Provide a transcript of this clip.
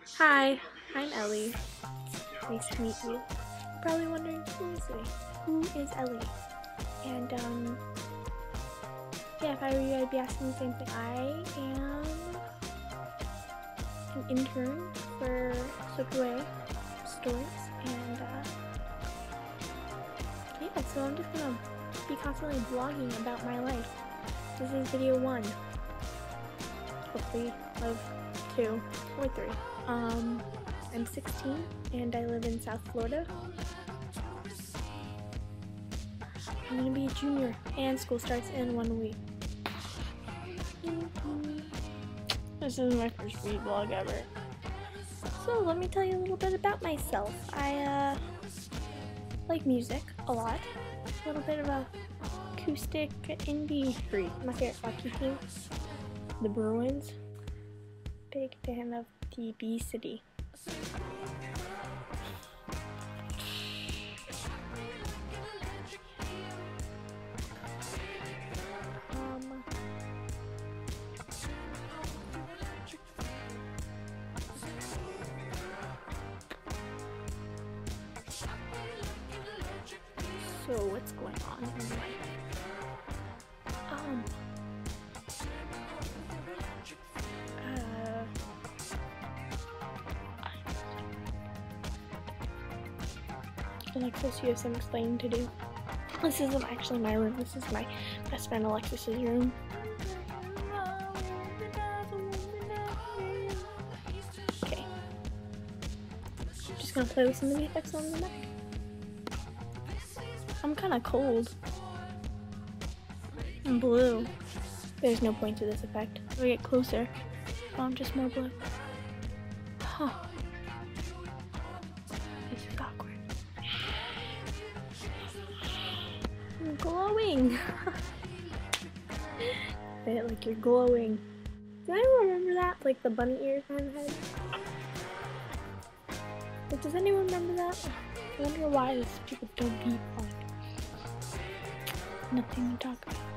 Hi, I'm Ellie. Nice to meet you. You're probably wondering, who is Ellie? And yeah, if I were you, I'd be asking the same thing. I am an intern for Slipaway Stores, and yeah, so I'm just gonna be constantly vlogging about my life. This is video 1, hopefully of 2 or 3. I'm 16 and I live in South Florida. I'm gonna be a junior and school starts in 1 week. This is my first vlog ever. So let me tell you a little bit about myself. I like music a lot. A little bit of a acoustic indie freak. My favorite hockey team, the Bruins. Big fan of TB City. So what's going on in life? Alexis, you have some explaining to do. This isn't actually my room. This is my best friend Alexis's room. Okay. Just gonna play with some of the effects on the mic. I'm kind of cold. I'm blue. There's no point to this effect. If I get closer, I'm just more blue. Huh. This is awkward. I'm glowing. Say it like you're glowing. Does anyone remember that? Like the bunny ears on the head? Like, does anyone remember that? I wonder why these people don't eat like nothing to talk about.